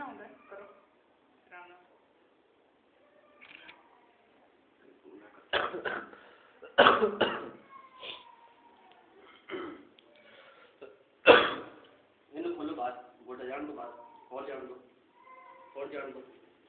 ना होता है करो आराम ना इन्हें खोलो बात गोटा जान दो बात और जान दो और जान दो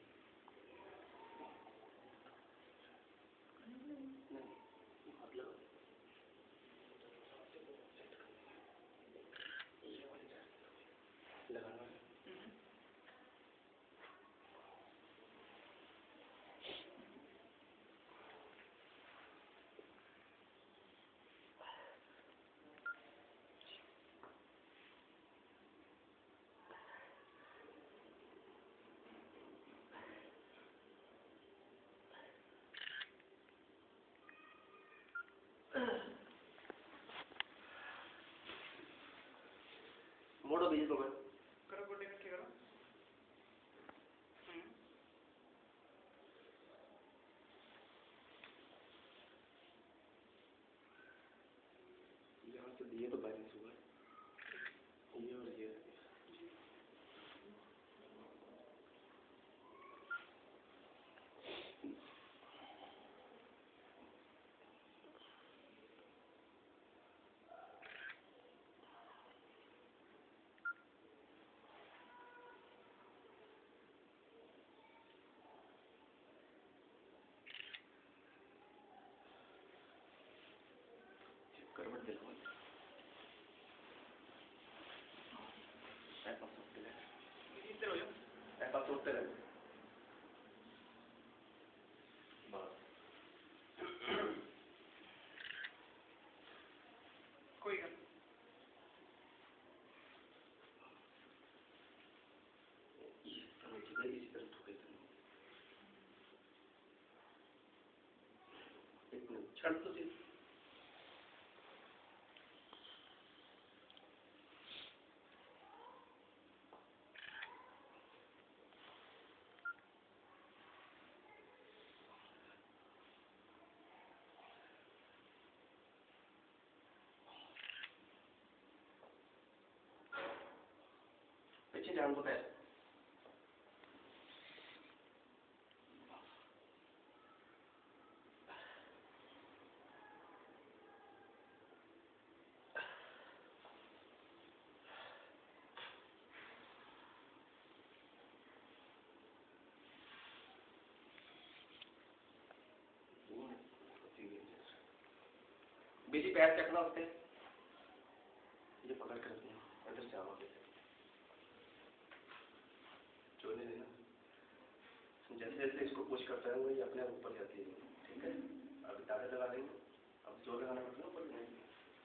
मोड़ो बीच को करो गोटे इकट्ठे करो यहाँ से दिए तो बैलेंस हुआ ये और ये करवट दिलवा ऐसा सोचते रहे इधर हो जाओ ऐसा सोचते रहे कोई गल इसी तरह ठोके एक मिनट छड़ तो सी पीछे जान दो पैर बीजी पैर चकना होते ये पकड़ कर रखना अंदर से आओ छोड़ने देना जैसे जैसे इसको पुश करता है वो ये अपने आप ऊपर जाती है ठीक है अभी ताकत लगा देंगे अब जोर लगाना पड़ता है ऊपर जाएंगे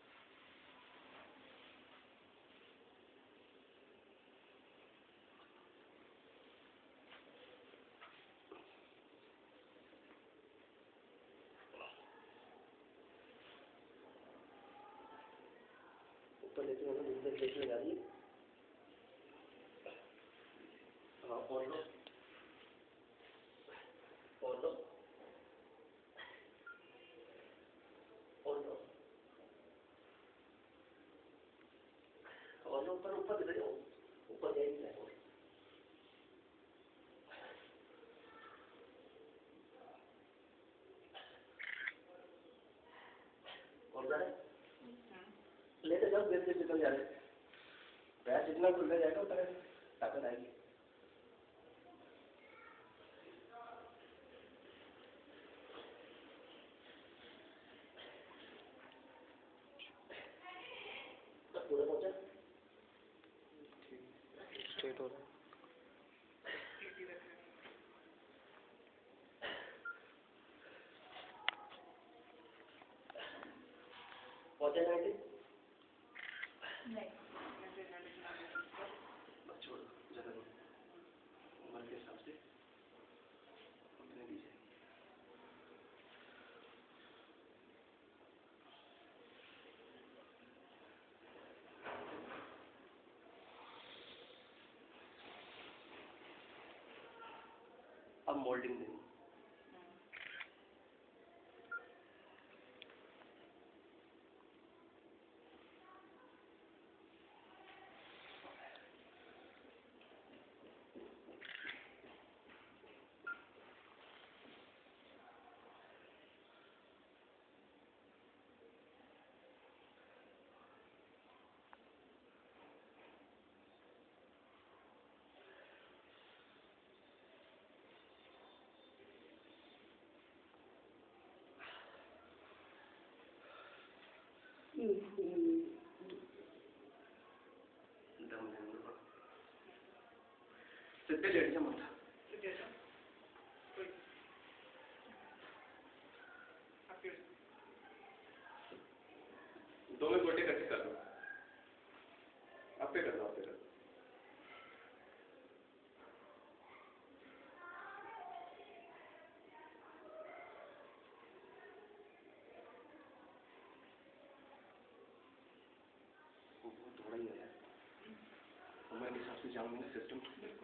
ऊपर लेते हैं दूसरे प्लेट में डालिए हाँ और लो और लो और लो और लो ऊपर ऊपर दिख जाओ ऊपर जाएगी और जा रहे लेते जाओ देर से निकल जा रहे पैर जितना खुलने जाएगा उतना ताकत आएगी पूरा पहुंचा स्ट्रेट हो रहा है पहुंचा जाएंगे नहीं छोड़ो ज़्यादा नहीं उम्र के हिसाब से उतने दीजिए अब मोल्डिंग देंगे दम लेने को सीधे लेट जा मत सीधे जा कोई आप फिर दो में गोटे इकट्ठे कर दो आप पे कर दो थोड़ा ही है उम्र के हिसाब से जाऊंगा सिस्टम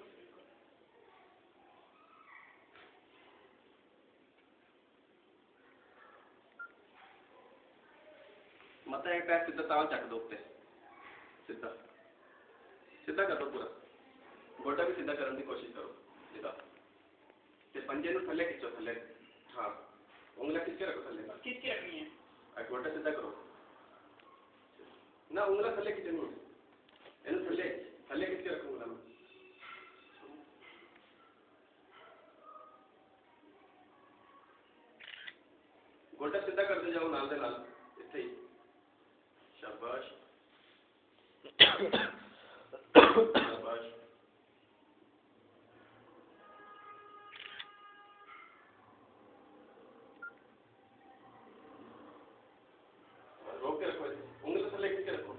मत एक पैर सीधा ताव चक दो उत्ते सीधा सीधा कर दो पूरा गोटा भी सीधा करने की कोशिश करो सीधा ते पंजे नु थल्ले खींचो थल्ले हाँ उंगलियां खींच के रखो थल्ले खींच के रखनी है गोटा सीधा करो ना उंगलियां थल्ले खींचनी है इन्हें थल्ले थल्ले खींच के रखो उंगलियां गोटा सीधा करते जाओ नाल दे नाल इत्थे ही शाबाश शाबाश रोक के रखो उंगली थल्ले खींच के रखो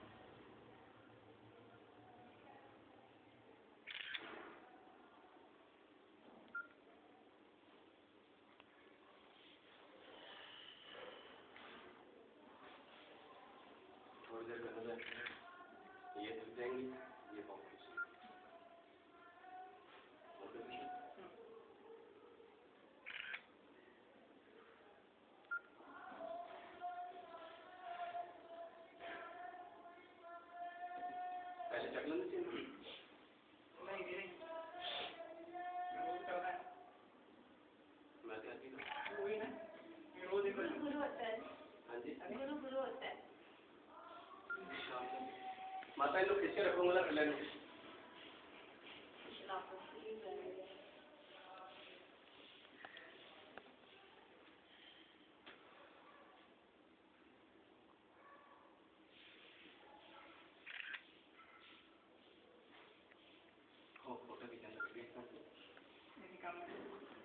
थोड़ी देर करने दे ये थक जाएंगी ये बहुत खुश पहले चक लेना चाहिए नहीं नहीं रोज करना है मैं क्या चीज वही ना रोज ही करना गुरु होता है हाँ जी गुरु होता है माता इन लोग खींच के रखो उंगलियां थल्ले नु फोटो भी जाना यही काम है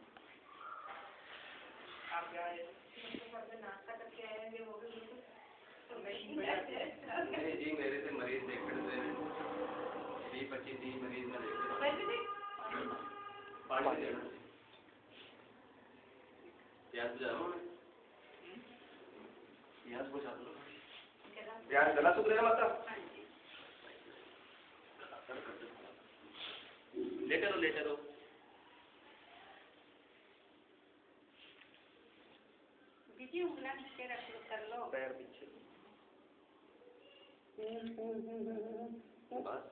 आप क्या है नाश्ता करके आएंगे वो भी नहीं बजा नहीं जी मेरे से मरीज देखने से 20-25 मरीज में पानी देना प्याज बुझा रहा हूँ प्याज बुझा दो प्याज गला सूख रहा माता लेटे रहो दीदी उंगलियां नीचे रख लो कर लो पैर पीछे बस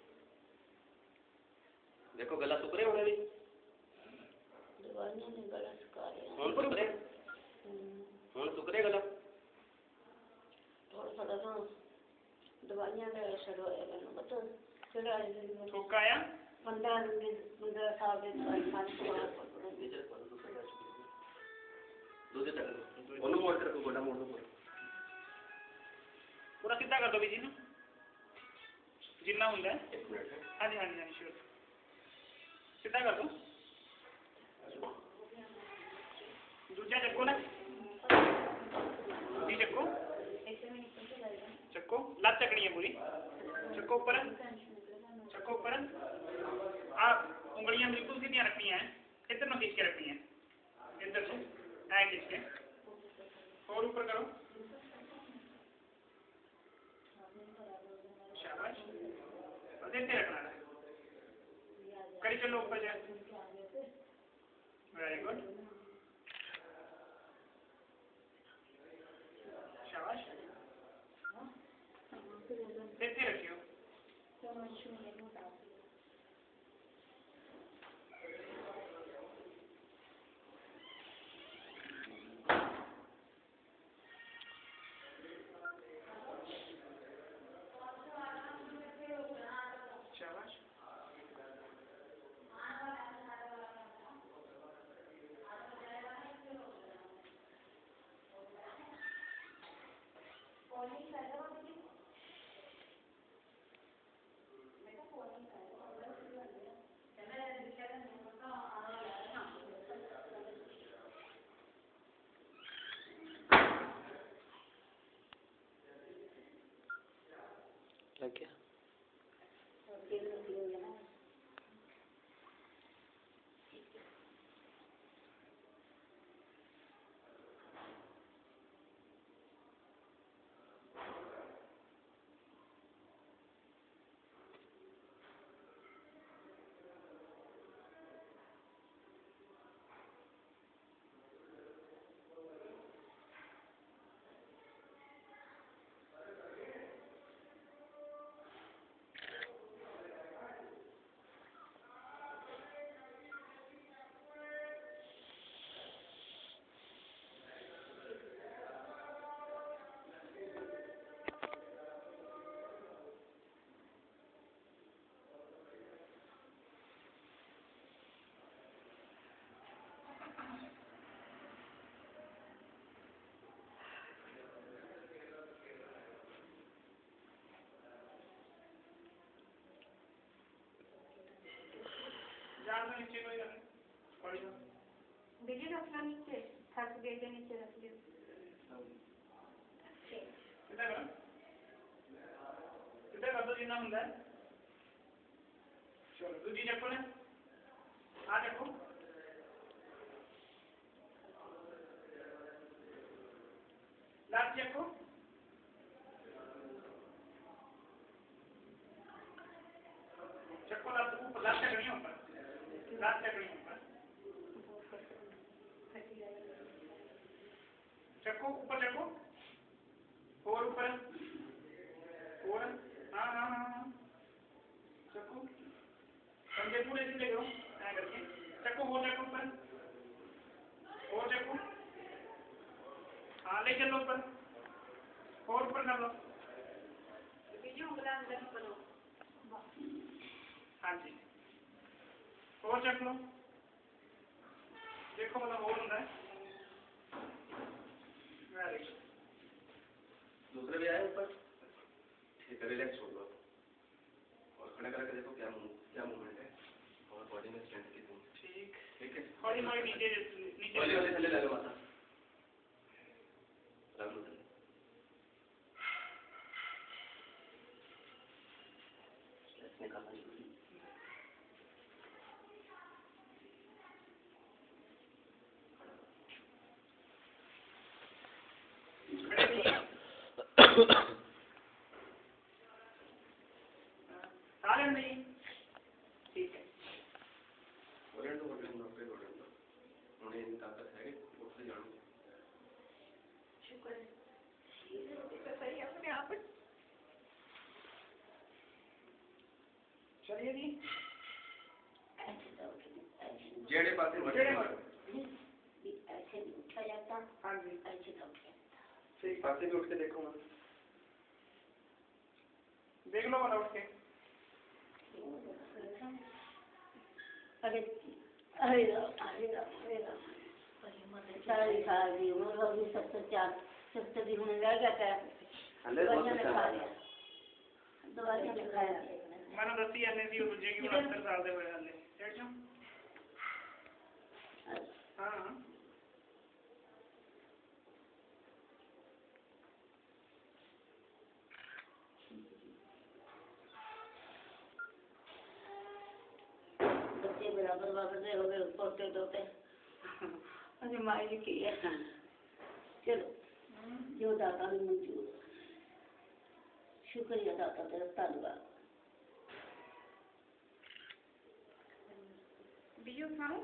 देखो गला सूख रहे होने भी दवाइयां ने गला सुखा रहे हैं हुन सूख रहे गला थोड़ा ना दवाइयां का असर होया मैंने बता फिर आए ठोका आया 15 साल के दवाई खाने के बाद दूसरे तक दोनों मोड़ रखो गोटा मोड़ दो पूरा सीधा कर दो भी जी जितना होता है एक मिनट हाँ जी श्योर सीधा कर दो दूसरा चक्को ना जी चक्को लात चकनी है पूरी चक्को ऊपर आप उंगलियां बिल्कुल सीधी रखनी है इधर ना खींच के रखनी है इधर से ऐ खींच के और ऊपर करो शाबाश देते रखना है करी चलो ऊपर जाए वेरी गुड शाबाश देते रखियो शाबाश लग गया। और दिन में 3 जना जान में नीचे कोई रख पड़ी हो बिजली रखना नीचे थक दे के नीचे रख दे सीधा कर दो जितना ਹੁੰਦਾ है। चलो दूसरी चप्पल है आ देखो लास्ट चेको चक्को लास्ट ऊपर लास्ट चेक नहीं ऊपर लास्ट चेक नहीं ऊपर चक्को ऊपर चक्को और ऊपर और हाँ हाँ हाँ चक्को समझे पूरे से ले लो ऐसा करके चक्को और चक्को ऊपर और चक्को हाँ ले चलो ऊपर और ऊपर कर लो वीडियो उंगला अंदर करो हाँ जी और चेक लो देखो मतलब और होता है वेरी गुड दूसरे भी आए ऊपर। ठीक है, रिलैक्स हो लो और खड़ा करके देखो क्या मूवमेंट है और बॉडी में स्ट्रेंथ कितनी है। ठीक ठीक है, थोड़ी थोड़ी नीचे नीचे वाले थल्ले ले लो माता रख लो थल्ले। स्ट्रेस निकालना जरूरी है। सारे नहीं ठीक है ओरेंडो उन्हें इतनी ताकत है कि उससे जानो। शुक्र है सही अपने आप चलिए जी जेड़े पासे जेड़े बढ़े ऐसे उठा जाता हाँ जी ऐसे तो ठीक पासे भी उठ के देखो ना देख लो वाला उठ के अरे अरे सारी सारी उम्र होगी 70 दिन होने लग जाता है दवाइयाँ ने खा लिया दवाइयाँ ने खाया मैंने दसी आने दी और दूजे की 69 साल दे हुए हाले सेठ जाओ हाँ हाँ बच्चे बराबर वापस हो गए पोते दोते अरे माई जी की है चलो जो दाता ने मंजूर शुक्रिया दाता तेरा धन्यवाद वीडियो खाओ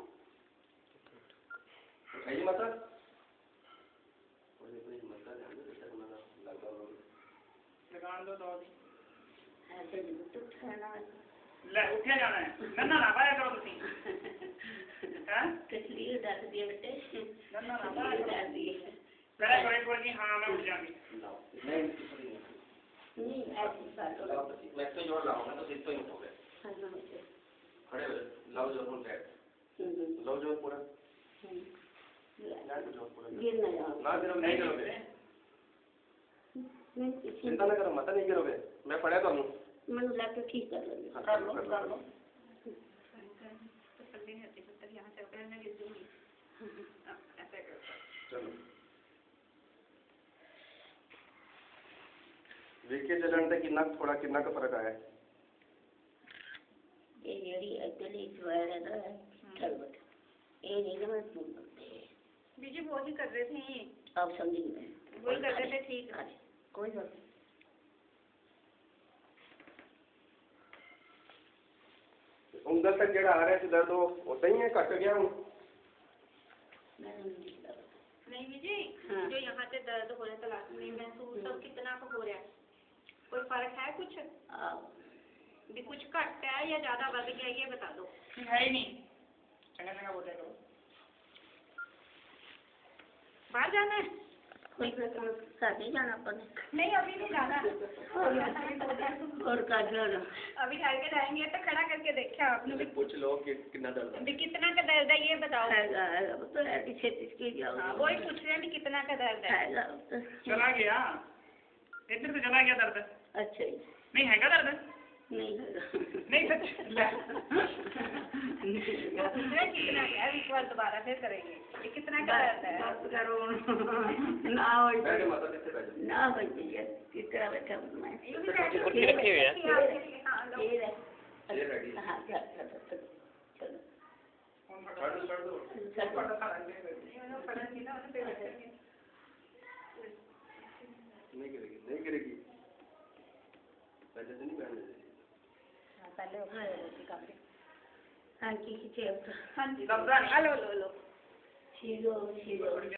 उठाइए माता और कोई मसला ध्यान दो जैसा हमारा लगा होगा लगान दो तो ऐसे तो खाना ले उठे जाना है नन्ना ना पाया करो तुसी हैं तस्वीर डाल दिए बेटे नन्ना ना पाया करो डाल दिए पहले करो एक बार कि हाँ मैं उठ जाऊंगी नहीं ऐसी बात लाओ मैं तो जोर लाऊंगा तो सिर्फ तो ही उठोगे खड़े हो लाओ जोर पूरा बैठ लाओ जोर पूरा गिर ना जाओ ना गिरो नहीं गिरोगे नहीं चिंता ना करो माता नहीं गिरोगे मैं पढ़ा तो हूँ मन लग ठीक कर लेंगे कर लो यहाँ से ऊपर में गिर दूंगी ऐसे करो चलो ਦੇਖੇ ਚੱਲਣ ਤੇ ਕਿੰਨਾ ਕੁ ਫਰਕ ਆਇਆ? ये जेडी एक्चुअली स्वेयर है ना ठलबट ये नहीं ना मैं बीजी वो ही कर रहे थे ये आप समझेंगे वही कर रहे थे ठीक है कोई बात नहीं ਉਂਗਲ ਤੱਕ ਜਿਹੜਾ ਆ ਰਿਹਾ ਸੀ ਦਰਦ ਉਹ ਸਹੀ है, ਘਟ ਗਿਆ ਹੁਣ? नहीं बीजी जो यहाँ से दर्द हो रहा है तलाक में महसूस सब कितना का हो रहा है, कोई फर्क है कुछ भी, कुछ घट है या ज्यादा बढ़ गया ये बता दो। है ही नहीं, चंगा चंगा बोल रहे हो। बाहर जाना है? कोई साथ ही जाना अपन नहीं अभी नहीं जाना और का जाना अभी घर के जाएंगे तो खड़ा करके देखा आपने भी, पूछ लो कि कितना दर्द है? भी कितना का दर्द है ये बताओ। तो पीछे की जाओ वही पूछ रहे हैं भी कितना का दर्द है। चला गया इधर से चला गया दर्द। अच्छा जी नहीं है दर्द? नहीं है नहीं सच कितना है, एक बार दोबारा फिर करेंगे ये कितना का दर्द है? करो ना बैठो माता जी, बैठो। ना भैया कितना बैठा मैं ये भी रखे हुए हैं। ये रेडी है। हाँ चलो छोड़ दो। नहीं गिरेगी पहले से नहीं पहले से। पहले हाँ की हाँ जी लो लो लो शीलो